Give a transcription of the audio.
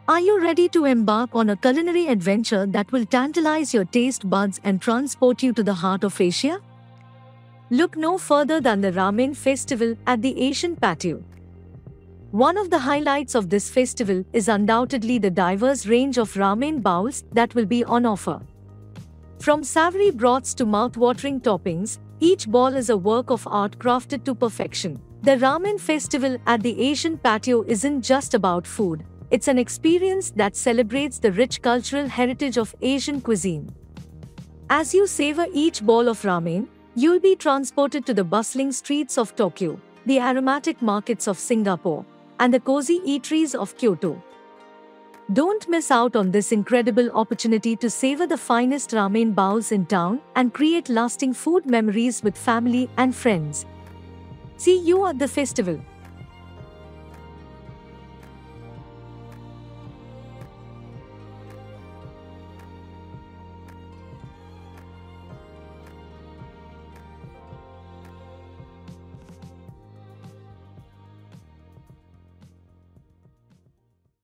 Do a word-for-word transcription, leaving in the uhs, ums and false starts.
Are you ready to embark on a culinary adventure that will tantalize your taste buds and transport you to the heart of Asia? Look no further than the Ramen Festival at the Asian Patio. One of the highlights of this festival is undoubtedly the diverse range of ramen bowls that will be on offer. From savory broths to mouthwatering toppings, each bowl is a work of art crafted to perfection. The Ramen Festival at the Asian Patio isn't just about food. It's an experience that celebrates the rich cultural heritage of Asian cuisine. As you savor each bowl of ramen, you'll be transported to the bustling streets of Tokyo, the aromatic markets of Singapore, and the cozy eateries of Kyoto. Don't miss out on this incredible opportunity to savor the finest ramen bowls in town and create lasting food memories with family and friends. See you at the festival.